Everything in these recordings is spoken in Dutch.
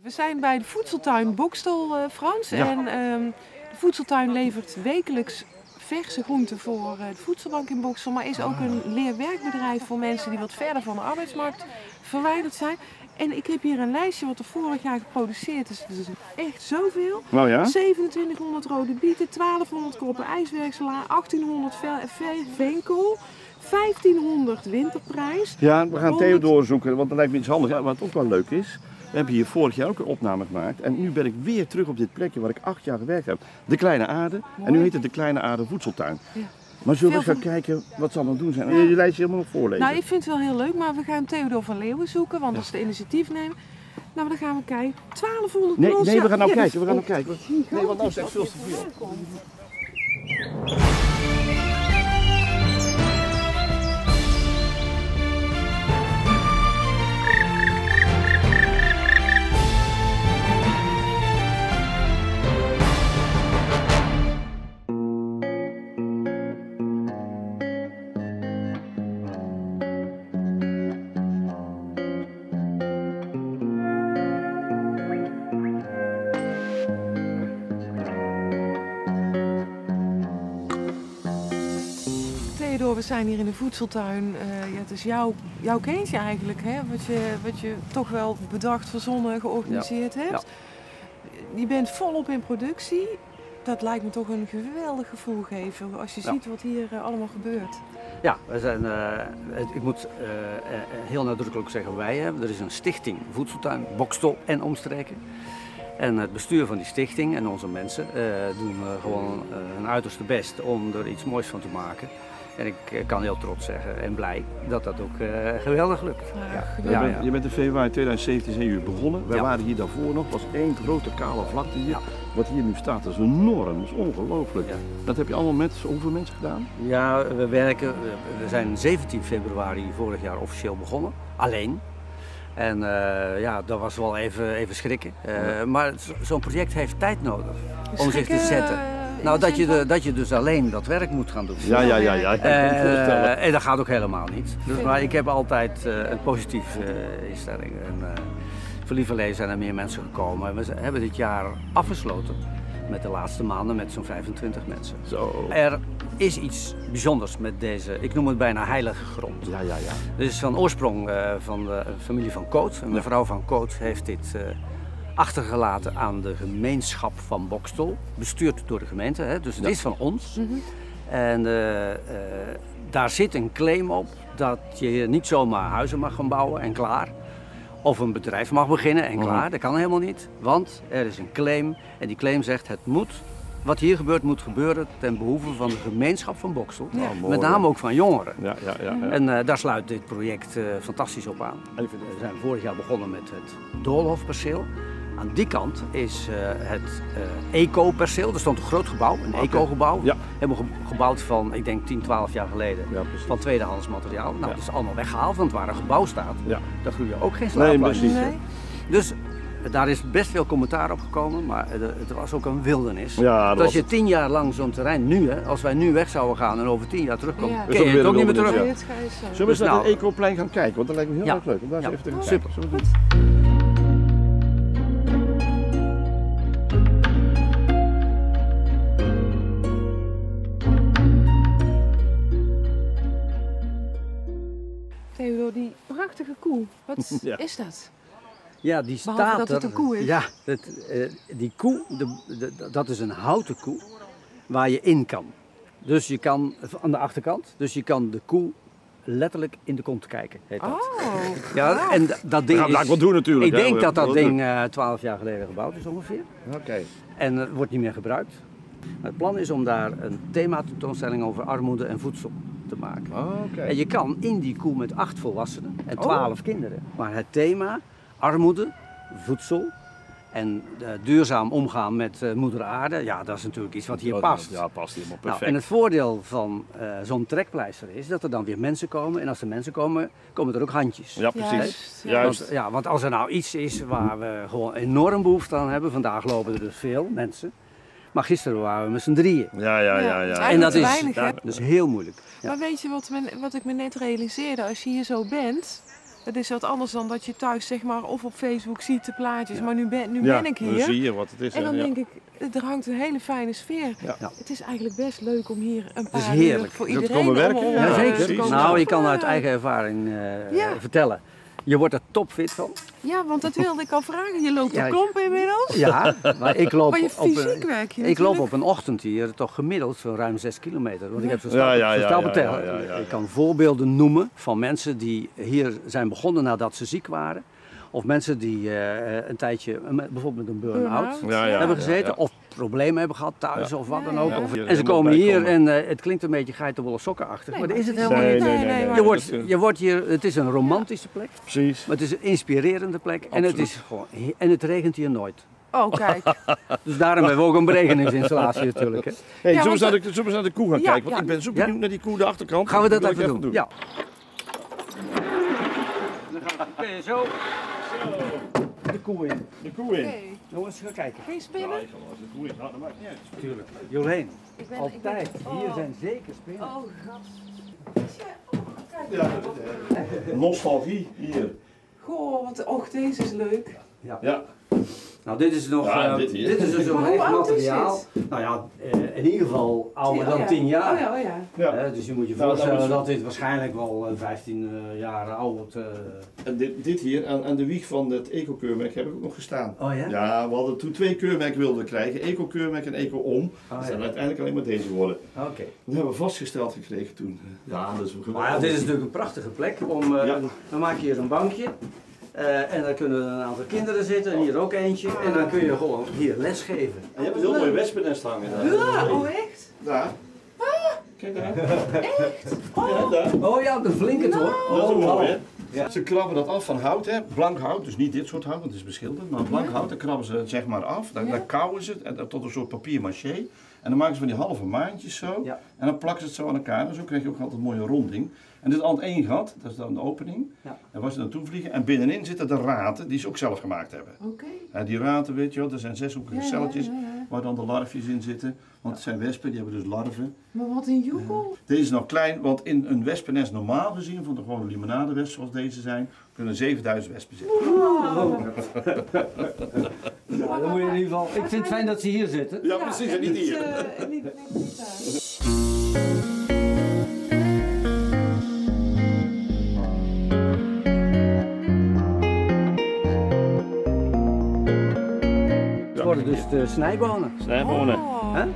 We zijn bij de voedseltuin Boxtel, Frans. Ja. En de voedseltuin levert wekelijks verse groenten voor de voedselbank in Boxtel. Maar is ook een leerwerkbedrijf voor mensen die wat verder van de arbeidsmarkt verwijderd zijn. En ik heb hier een lijstje wat er vorig jaar geproduceerd is. Dus echt zoveel. Nou ja. 2700 rode bieten, 1200 kroppen ijswerksela, 1800 veenkool, 1500 winterprijs. Ja, we gaan Theo doorzoeken, want dat lijkt me iets handig. Ja, wat ook wel leuk is, we hebben hier vorig jaar ook een opname gemaakt. En nu ben ik weer terug op dit plekje waar ik 8 jaar gewerkt heb. De Kleine Aarde. Mooi. En nu heet het de Kleine Aarde Voedseltuin. Ja. Maar zullen we eens Veel gaan kijken wat ze allemaal doen zijn? Ja. En je lijstje helemaal nog voorlezen. Nou, ik vind het wel heel leuk, maar we gaan Theodor van Leeuwen zoeken, want dat is de initiatiefnemer. Nou, dan gaan we kijken. 1200 Nee, knollen. we gaan nou Ja, kijken. We gaan dat nou is kijken. gigantisch. Nee, want nou is het echt veel te veel. Theodor, we zijn hier in de voedseltuin. Ja, het is jouw kindje eigenlijk, hè? Wat je toch wel bedacht, verzonnen, georganiseerd hebt. Ja. Je bent volop in productie. Dat lijkt me toch een geweldig gevoel geven als je ziet wat hier allemaal gebeurt. Ja, we zijn, ik moet heel nadrukkelijk zeggen wij hebben. Er is een stichting Voedseltuin Boxtel en omstreken. En het bestuur van die stichting en onze mensen doen gewoon hun uiterste best om er iets moois van te maken. En ik kan heel trots zeggen en blij dat dat ook geweldig lukt. Ja, Ja. Je bent in februari 2017 zijn jullie begonnen. Wij Ja. waren hier daarvoor nog. Het was één grote kale vlakte hier. Ja. Wat hier nu staat, dat is enorm. Dat is ongelooflijk. Ja. Dat heb je allemaal met hoeveel mensen gedaan? Ja, we zijn 17 februari vorig jaar officieel begonnen, alleen. En ja, dat was wel even schrikken. Maar zo'n project heeft tijd nodig om zich te zetten. Nou, dat je dus alleen dat werk moet gaan doen. Ja. Ik kan me voorstellen. En dat gaat ook helemaal niet. Dus, maar ik heb altijd een positieve instelling. En, voor lieverlee zijn er meer mensen gekomen. En we hebben dit jaar afgesloten met de laatste maanden met zo'n 25 mensen. Zo. Er is iets bijzonders met deze, ik noem het bijna heilige grond. Ja. Dit is van oorsprong van de familie van Koot. En mevrouw van Koot heeft dit achtergelaten aan de gemeenschap van Boxtel, bestuurd door de gemeente, hè? Dus het is van ons. En daar zit een claim op dat je hier niet zomaar huizen mag gaan bouwen en klaar. Of een bedrijf mag beginnen en klaar, dat kan helemaal niet. Want er is een claim en die claim zegt wat hier gebeurt moet gebeuren ten behoeve van de gemeenschap van Boxtel. Ja. Mooi, Met name ook van jongeren. Ja. En daar sluit dit project fantastisch op aan. En we zijn vorig jaar begonnen met het Doolhofperceel. Aan die kant is het eco-perceel. Er stond een groot gebouw, een eco-gebouw. Ja. Hebben we gebouwd van, ik denk 10, 12 jaar geleden, Ja, precies. van tweedehands materiaal. Nou, Ja. dat is allemaal weggehaald, want waar een gebouw staat, Ja. daar groeien ook geen Nee, slaapplaatjes. precies. Nee. Dus daar is best veel commentaar op gekomen, maar het was ook een wildernis. Ja, dat Dus als was je 10 jaar lang zo'n terrein nu, hè, als wij nu weg zouden gaan en over 10 jaar terugkomen, Ja. ken je het ook niet meer terug. Ja. Nee, het is zo. Zullen we eens naar Nou, het Ecoplein gaan kijken? Want dat lijkt me heel Ja. erg leuk. Om daar eens Ja. even te gaan Super. kijken. Zullen we doen? Theodor, die prachtige koe, wat Ja. is dat? Ja, die Behalve staat dat het er. een koe is. Ja, die koe, dat is een houten koe waar je in kan. Dus je kan, aan de achterkant, dus je kan de koe letterlijk in de kont kijken, heet dat. Oh, Ja, en dat ding We gaan het wel doen natuurlijk. ik hè. denk We dat gaan dat het ding 12 jaar geleden gebouwd is ongeveer. doen. Oké. En wordt niet meer gebruikt. Het plan is om daar een thematentoonstelling over armoede en voedsel te maken. Oké. En je kan in die koe met 8 volwassenen en 12 kinderen. Maar het thema armoede, voedsel en duurzaam omgaan met moeder aarde, ja, dat is natuurlijk iets wat hier past. Ja, past helemaal Nou, perfect. en het voordeel van zo'n trekpleister is dat er dan weer mensen komen. En als er mensen komen, komen er ook handjes. Ja, precies. Juist, ja. Juist. Want als er nou iets is waar we gewoon enorm behoefte aan hebben, vandaag lopen er dus veel mensen. Maar gisteren waren we met z'n drieën. Ja. Eigenlijk En dat te is, weinig, hè? dat is heel moeilijk. Ja. Maar weet je wat ik me net realiseerde? Als je hier zo bent, Dat is wat anders dan dat je thuis zeg maar of op Facebook ziet de plaatjes, maar nu ben ik hier. Dan zie je wat het is. En dan denk ik, er hangt een hele fijne sfeer. Ja. Het is eigenlijk best leuk om hier een is paar heerlijk. uur voor Je wilt iedereen komen werken? om Ja, zeker. te komen Nou, je kan ervaren. uit eigen ervaring vertellen. Je wordt er topfit van. Ja, want dat wilde ik al vragen. Je loopt Ja, op klompen inmiddels. Ja, maar ik loop Maar je op fysiek werk je ik loop natuurlijk. op een ochtend hier toch gemiddeld zo'n ruim 6 kilometer. Want ik heb zo'n Ja, stapelteller. ja. Ik kan voorbeelden noemen van mensen die hier zijn begonnen nadat ze ziek waren. Of mensen die een tijdje, bijvoorbeeld met een burn-out, hebben gezeten. Of problemen hebben gehad thuis of wat dan ook. Ja. En ze komen hier en het klinkt een beetje geitenwolle sokkenachtig. Maar dat is het helemaal niet. Nee. Je wordt hier, het is een romantische plek. Precies. Maar het is een inspirerende plek. En het, is gewoon, en het regent hier nooit. Oh, kijk. Dus daarom hebben we ook een beregeningsinstallatie natuurlijk. Hè. Hey, Ja, zullen we want eens naar de koe gaan Ja, kijken? Want ja. ik ben zo benieuwd naar die koe, de achterkant. Gaan we dat wil ik even doen? Ja. Dan gaan we zo de koe in. De koe in. Oké. Jongens, ga kijken. Geen spinnen? Ja, als de koe in gaat, dat maakt niet uit. Tuurlijk. Jolheen, Ik ben- altijd. oh. Hier zijn zeker spinnen. Oh, gat. Ja, nostalgie hier. Goh, deze is leuk. Ja. Nou, dit is nog. Ja, dit hier. dit is dus een Maar hoe echt oud is materiaal. Nou ja, in ieder geval ouder dan 10 jaar. Oh ja, oh ja. Ja. Dus je moet je Nou, voorstellen dat is- dat dit waarschijnlijk wel 15 jaar oud. En dit hier aan de wieg van het eco-keurmerk heb ik ook nog gestaan. Oh ja? Ja, we hadden toen 2 keurmerken wilden krijgen. Eco-keurmerk en eco-om. Dat zijn uiteindelijk alleen maar deze geworden. Oké. Dat hebben we vastgesteld gekregen toen. Ja, dat is wel Maar ja, dit is natuurlijk een prachtige plek om. Ja. Dan maak je hier een bankje. En dan kunnen er een aantal kinderen zitten, en hier ook eentje. En dan kun je gewoon hier lesgeven. En je hebt een heel mooi wespennest hangen daar. Ja, oh echt? Daar. Kijk daar. Echt? Ja, daar. Oh ja, de flinke toch? Dat is ook mooi, hè? Ja. Ze krabben dat af van hout, hè? Blank hout, dus niet dit soort hout, want het is beschilderd, maar blank hout, dan krabben ze het zeg maar af, dan kauwen ze het en tot een soort papier-maché. En dan maken ze van die halve maandjes zo, Ja. en dan plakken ze het zo aan elkaar, en zo krijg je ook altijd een mooie ronding. En dit is altijd 1 gat, dat is dan de opening, Ja. en waar ze naartoe vliegen, en binnenin zitten de raten die ze ook zelf gemaakt hebben. Oké. En die raten, weet je wel, er zijn 6-hoekige celletjes ja. waar dan de larfjes in zitten, want het zijn wespen, die hebben dus larven. Maar wat een joegel. Deze is nog klein, want in een wespennest normaal gezien, van de gewone limonadewespen zoals deze zijn, kunnen 7000 wespen zitten. Ja, dan moet je in ieder geval. Ik vind het fijn dat ze hier zitten. Ja, precies, en niet hier. Niet daar. Het worden dus de snijbonen. Snijbonen. Oh. Hè?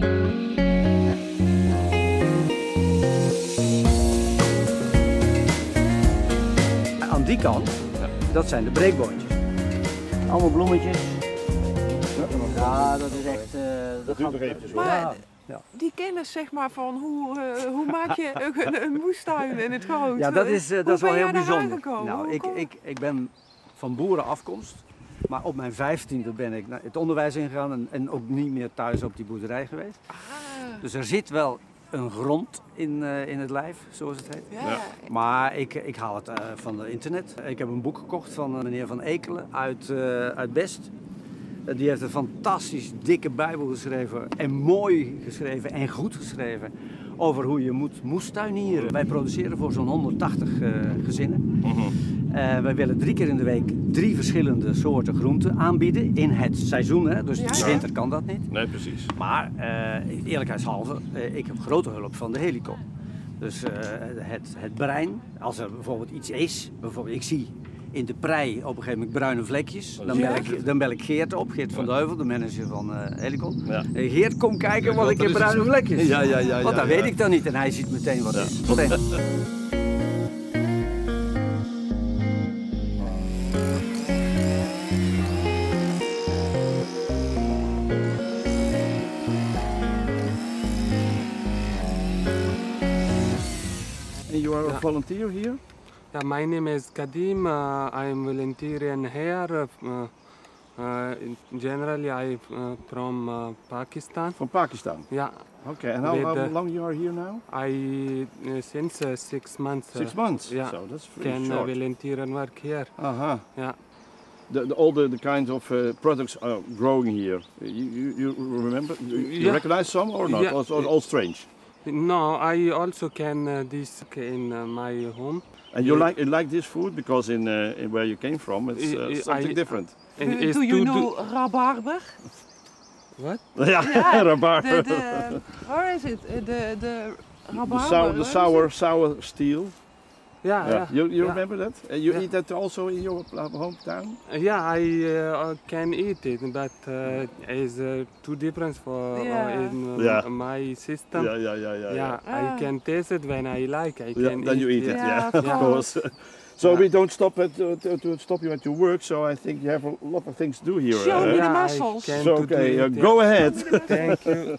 Aan die kant, dat zijn de breekboontjes. Allemaal bloemetjes. Ja, dat is echt. Dat duurt nog eventjes hoor. Maar Ja. die kennis zeg maar van hoe maak je een moestuin in het groot? Ja, dat is wel ben heel jij daar bijzonder. aangekomen? Nou, Hoe kom- ik ben van boerenafkomst, maar op mijn 15e ben ik het onderwijs ingegaan en ook niet meer thuis op die boerderij geweest. Ah, Dus er zit wel een grond in het lijf, zoals het heet. ja. Maar ik haal het van het internet. Ik heb een boek gekocht van meneer Van Ekelen uit Best. Die heeft een fantastisch dikke bijbel geschreven en mooi geschreven en goed geschreven over hoe je moet moestuinieren. Wij produceren voor zo'n 180 gezinnen. Wij willen 3 keer in de week 3 verschillende soorten groenten aanbieden in het seizoen. Hè? Dus in de winter kan dat niet. Nee, precies. Maar eerlijkheidshalve, ik heb grote hulp van de helikon. Dus het brein, als er bijvoorbeeld iets is, bijvoorbeeld ik zie in de prei op een gegeven moment bruine vlekjes, dan bel ik Geert op, Geert van de Heuvel, de manager van Helikon. Ja. Geert, kom kijken wat ik heb bruine vlekjes. Ja. Want dat weet ik dan niet en hij ziet meteen wat het is. Meteen. And you are a volunteer here? Yeah, my name is Kadim. I am volunteering here. Generally, I from Pakistan. From Pakistan. Yeah, Okay, and how With, long you are here now? I since 6 months. 6 months. yeah. So that's pretty Can short. volunteer and work here. Uh-huh. Yeah. All the kinds of products are growing here. You remember? You Yeah. recognize some or not? Yeah. Or all strange? No, I also can this in my home. And you like this food because in where you came from, it's something different. It's Do you to know rabarber? What? Yeah, rabarber. Where is it? The rabarber. The sour steel. Yeah. You remember that? You eat that also in your hometown? Yeah, I can eat it, but it's too different for in my system. Yeah. I can taste it when I like. I Yeah, can then eat you eat it. Yeah, Yeah, of of course. So we don't stop to stop you at your work. So I think you have a lot of things to do here. Show me the I muscles. can So to do okay, it, go ahead. Thank you.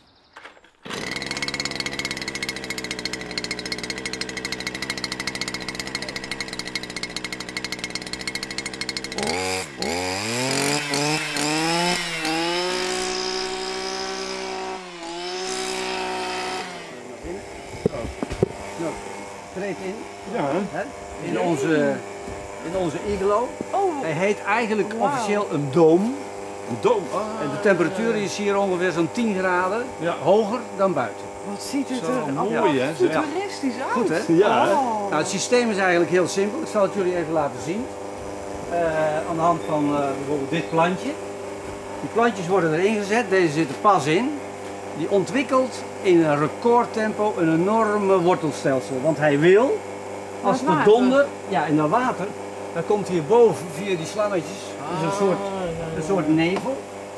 Treed in. Ja. Hè? In onze iglo. Oh, Hij heet eigenlijk Wauw. officieel een doom. Een doom. En de temperatuur is hier ongeveer zo'n 10 graden hoger dan buiten. wat ziet het Zo er mooi, hè? futuristisch uit. Goed, hè? Ja. Oh. Nou, het systeem is eigenlijk heel simpel. Ik zal het jullie even laten zien. Aan de hand van bijvoorbeeld dit plantje. Die plantjes worden erin gezet. Deze zitten pas in. Die ontwikkelt in een recordtempo een enorme wortelstelsel. Want hij wil, als Dat de water. donder, ja, in dat water, dan komt hierboven via die slangetjes, dus een soort nevel.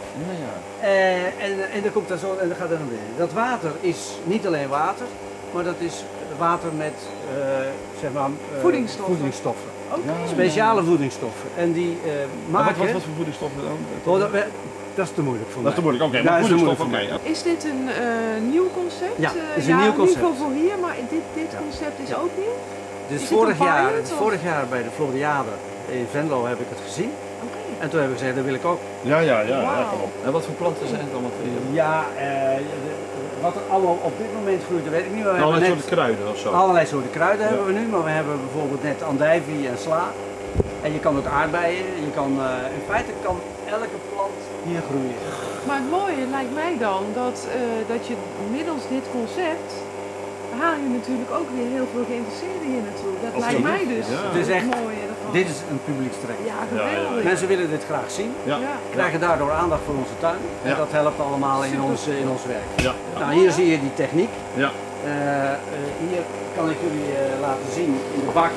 En dan komt dat zo en dan gaat er naar beneden. Dat water is niet alleen water, maar dat is water met zeg maar, Voedingsstoffen. Oké. speciale voedingsstoffen. En die maken. Wat voor voedingsstoffen dan? Oh, dat is te moeilijk voor Dat is te mij. moeilijk. Oké, Ja, maar dat is te voedingsstoffen, moeilijk oké. Is dit een nieuw concept? Ja, het is een nieuw concept. In ieder geval voor hier, maar dit concept is ook nieuw? Dus Is het een pilot, of? vorig jaar bij de Floriade in Venlo heb ik het gezien. Oké. En toen heb ik gezegd, dat wil ik ook. Ja. Wauw. En wat voor planten zijn het allemaal? Ja, wat er allemaal op dit moment groeit, dat weet ik niet. Maar we Allerlei hebben soorten kruiden of zo. allerlei soorten kruiden hebben we nu, maar we hebben bijvoorbeeld net andijvie en sla. En je kan ook aardbeien, in feite kan elke plant hier groeien. Maar het mooie lijkt mij dan dat je middels dit concept haal je natuurlijk ook weer heel veel geïnteresseerden hier naartoe. Dat lijkt mij dus Het is echt, het mooie ervan. dit is een publiekstrek. Ja, geweldig. Mensen willen dit graag zien, Ja. Ja. krijgen daardoor aandacht voor onze tuin. En Ja. dat helpt allemaal in ons werk. Ja. Nou, hier zie je die techniek. Ja. Hier kan ik jullie laten zien in de bak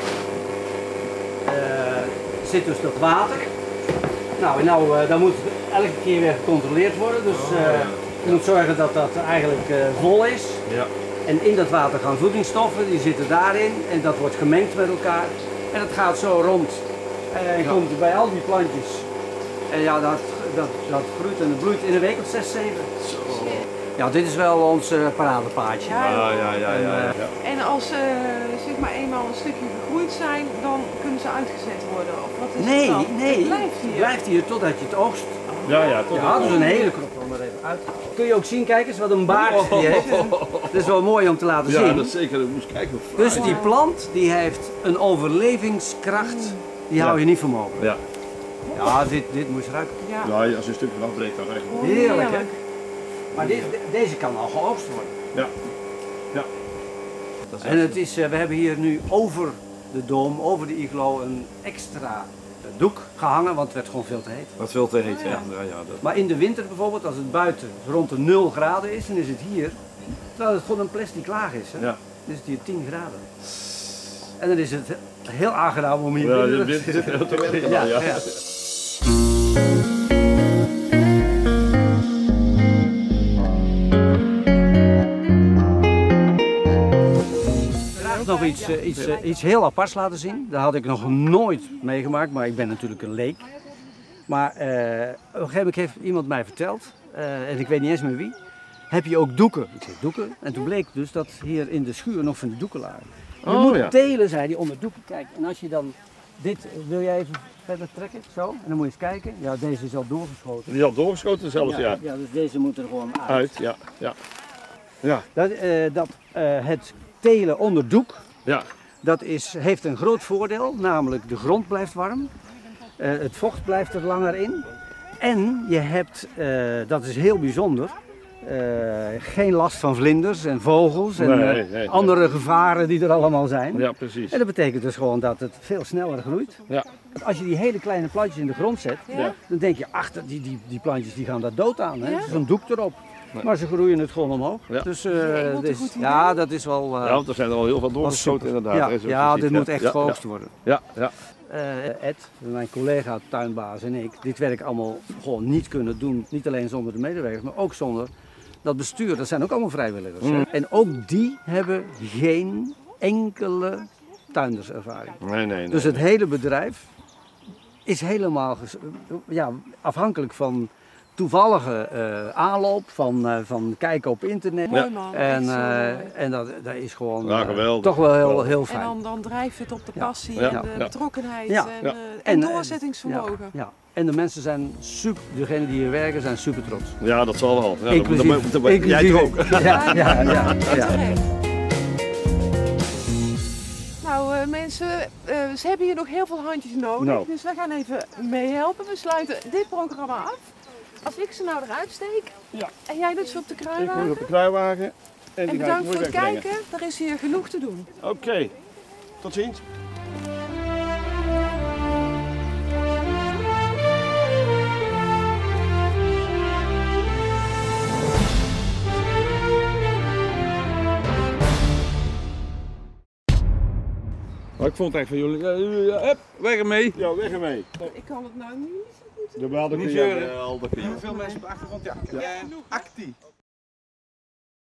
zit dus dat water. Nou, dan moet elke keer weer gecontroleerd worden. Dus je moet zorgen dat dat eigenlijk vol is. Ja. En in dat water gaan voedingsstoffen, die zitten daarin en dat wordt gemengd met elkaar. En dat gaat zo rond. En komt bij al die plantjes. En ja, dat groeit en dat bloeit in een week of 6, 7. Ja, dit is wel ons paradepaadje. Ja, Ja. En als ze zeg maar eenmaal een stukje gegroeid zijn, dan kunnen ze uitgezet worden? Of wat is het dan? Nee, Het blijft hier. Het blijft hier totdat je het oogst. Ja, tot Ja, dat is een hele knop om er even uit te halen. Kun je ook zien, kijk eens wat een baard die heeft. Dat is wel mooi om te laten Ja, zien. dat is zeker. Ik moest kijken hoe fraai. Dus die plant die heeft een overlevingskracht, die hou je niet voor mogelijk. Ja. Ja, dit moet je ruiken. Ja. Nou, als je een stukje afbreekt, dan eigenlijk. Heerlijk, hè? Maar deze kan al geoogst worden. Ja. En het is, we hebben hier nu over de doom, over de iglo, een extra doek gehangen, want het werd gewoon veel te heet. Wat veel te heet, ja. ja. Maar in de winter bijvoorbeeld, als het buiten rond de 0 graden is, dan is het hier, terwijl het gewoon een plastic laag is, hè? Ja. Dan is het hier 10 graden. En dan is het heel aangenaam om hier Ja, binnen dit te zit heel te werken. Ja, Ja. ja. Nog iets heel aparts laten zien. Dat had ik nog nooit meegemaakt, maar ik ben natuurlijk een leek. Maar op een gegeven moment heeft iemand mij verteld, en ik weet niet eens meer wie, heb je ook doeken? Ik zeg doeken. En toen bleek dus dat hier in de schuur nog van die doeken lagen. Je Oh, moet ja. telen, zei hij, onder doeken kijken. En als je dan dit, wil jij even verder trekken, zo? En dan moet je eens kijken. Ja, deze is al doorgeschoten. Die is al doorgeschoten zelfs, ja. Ja, dus deze moet er gewoon uit. Uit, ja. Ja. Het telen onder doek, Ja. dat heeft een groot voordeel, namelijk de grond blijft warm, het vocht blijft er langer in en je hebt, dat is heel bijzonder, geen last van vlinders en vogels en andere gevaren die er allemaal zijn. Ja, precies. En dat betekent dus gewoon dat het veel sneller groeit. Ja. Als je die hele kleine plantjes in de grond zet, dan denk je, ach, die plantjes die gaan daar dood aan. Hè? Er is een doek erop. Nee. Maar ze groeien het gewoon omhoog. Ja. Dus, dat is wel... ja, want er zijn er al heel veel doorgeschoten inderdaad. Ja, dit moet echt geoogst worden. Ja. Ed, mijn collega tuinbaas en ik, dit werk allemaal gewoon niet kunnen doen. Niet alleen zonder de medewerkers, maar ook zonder dat bestuur. Dat zijn ook allemaal vrijwilligers. En ook die hebben geen enkele tuinderservaring. Nee. Dus het hele bedrijf is helemaal afhankelijk van toevallige aanloop, van kijken op internet. Mooi man. En dat is gewoon toch wel heel fijn. En dan drijft het op de passie en de betrokkenheid en doorzettingsvermogen. En de mensen zijn super, degenen die hier werken zijn super trots. Ja, dat zal wel. Ja, inclusief jij toch ook? Ja. Nou mensen, ze hebben hier nog heel veel handjes nodig, dus wij gaan even meehelpen. We sluiten dit programma af. Als ik ze nou eruit steek en jij doet ze op de kruiwagen. Ik moet op de kruiwagen. En bedankt voor het kijken, er is hier genoeg te doen. Oké, tot ziens. Maar ik vond het echt van jullie, weg ermee. Ja, weg ermee. Ik kan het nou niet zo goed. Niet zeuren. Veel mensen op de achtergrond, actie.